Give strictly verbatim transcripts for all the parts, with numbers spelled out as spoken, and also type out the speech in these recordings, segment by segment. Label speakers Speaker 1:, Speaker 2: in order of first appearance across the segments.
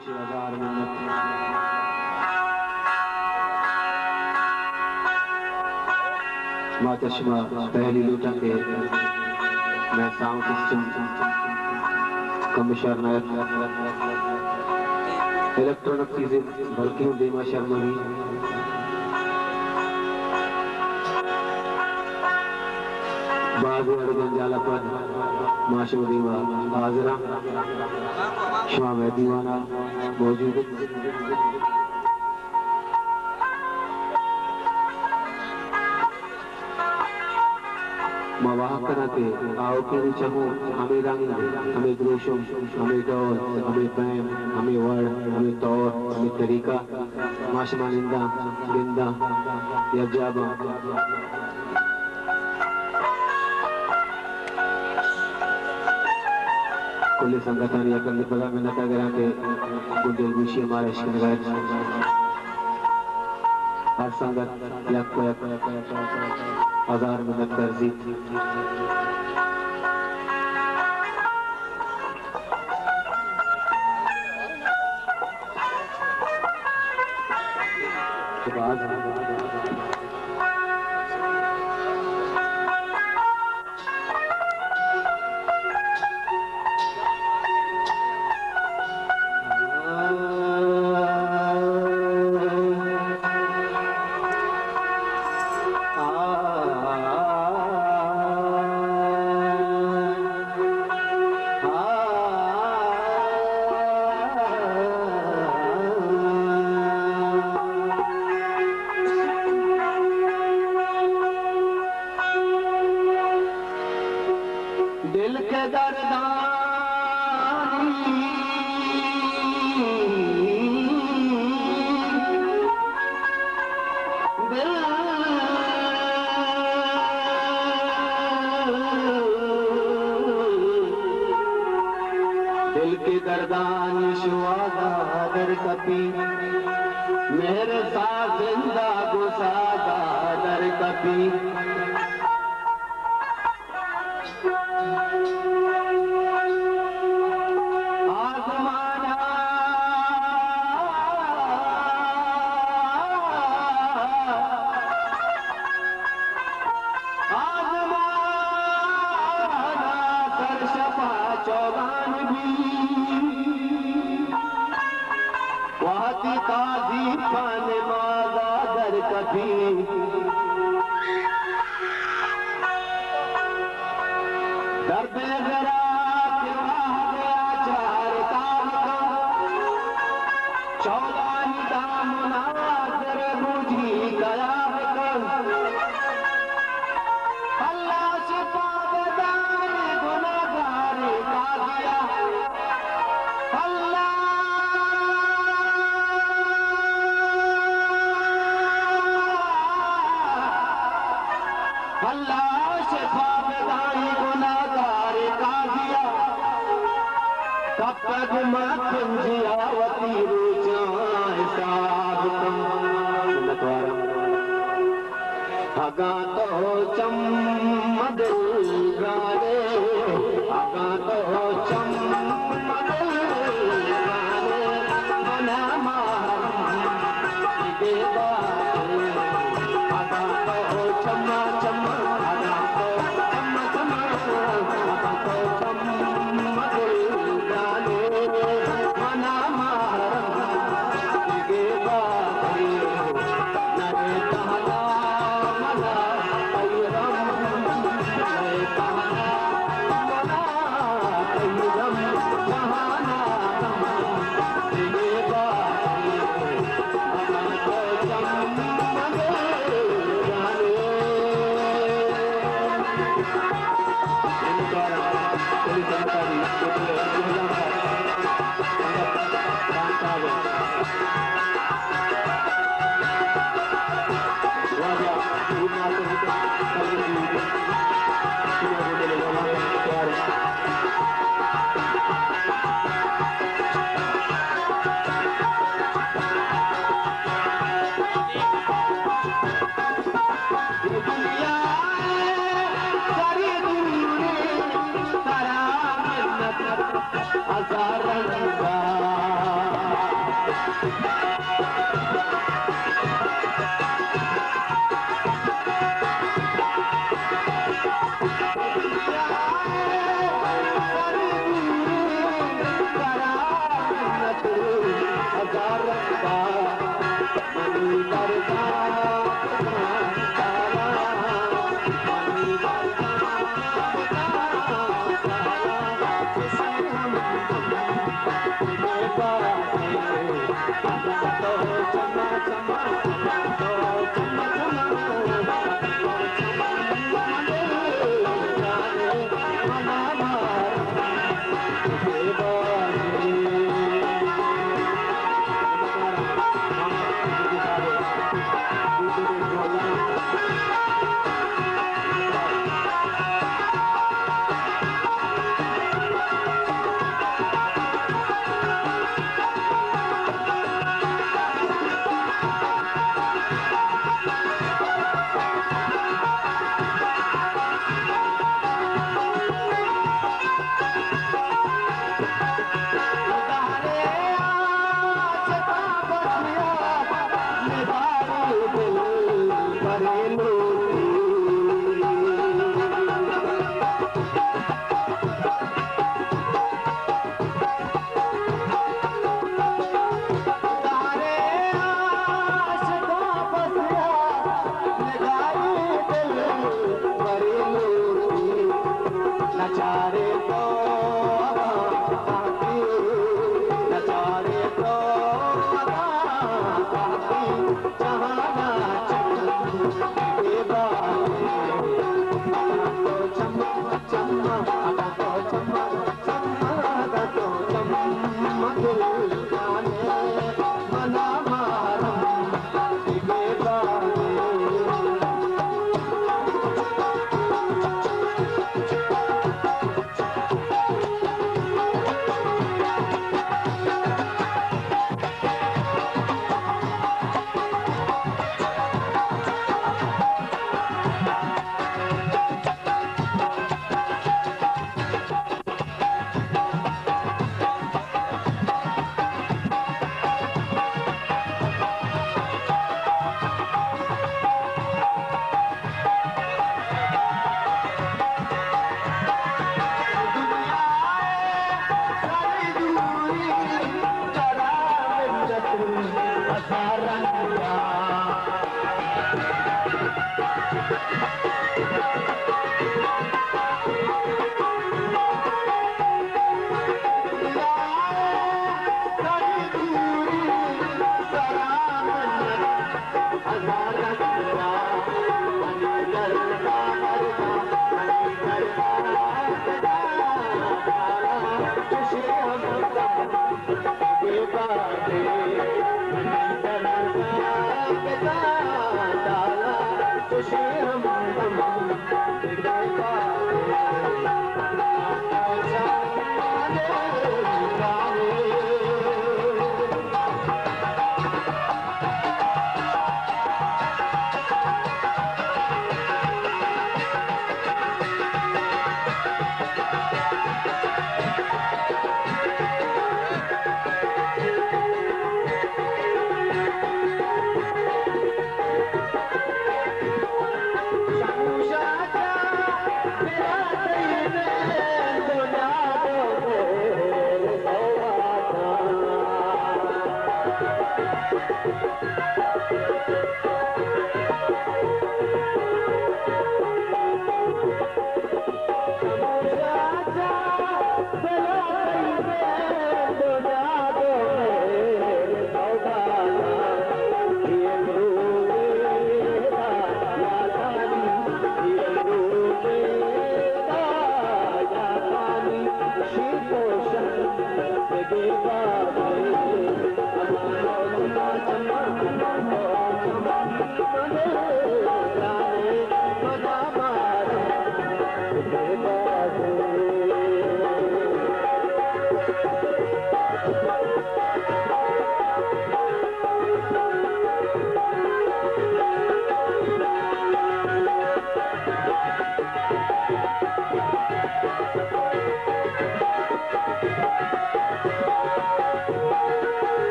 Speaker 1: खुशी हजार मिन्नत। मातशमा पहली लूटा के मैं साउंड सिस्टम कमिश्नर इलेक्ट्रॉनिक चीजें बल्कि देमा शर्मा भी बाजू जंजाला पर माशो दीवा हाजरा शमा में दीवाना मौजूद मवाह करते आओ के भी चमो हमें रंग हमें ग्रोशम हमें डोल हमें पैम हमें वर्ड हमें तौर हमें तरीका माशमानिंदा बिंदा यजाबा कुल संगठन या कल पता में नता करा के गुंडे गुशी हमारे इश्क हर संगत या कोई हजार मिनट कर जीत के बाद दिल के दर्दानी दिल दिल के दर्दानी शुआदा दर कपी मेरे साथ जिंदा गुसादा दर कपी वाती काजी पाने मादा दर कभी दर्द जरा के गया चार ताल का चौलानी दामना दर बुझी गया अल्लाह से पागदार गुनाहगार का गया अल्लाह अल्लाह से पागदारी गुनाहगार का दिया कब तक माखन जियावती रुचाए साब तुम अगा तो चम्मद गाने अगा तो चम्मद गाने बना मार देवा चम्मा चम्मा आगा तो चम्मा चम्मा आगा तो चम्मा गाने मना मारा के बारे नरे कहला मना पैरम नरे कहला मना पैरम कहाना के बारे आगा तो चम्मा हजार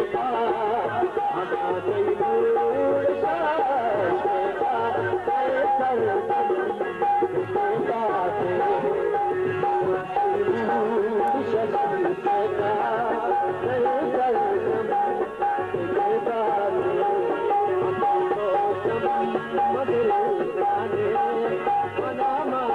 Speaker 1: Mama